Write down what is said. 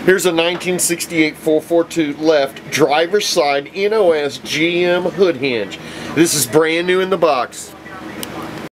Here's a 1968 442 left driver's side NOS GM hood hinge. This is brand new in the box.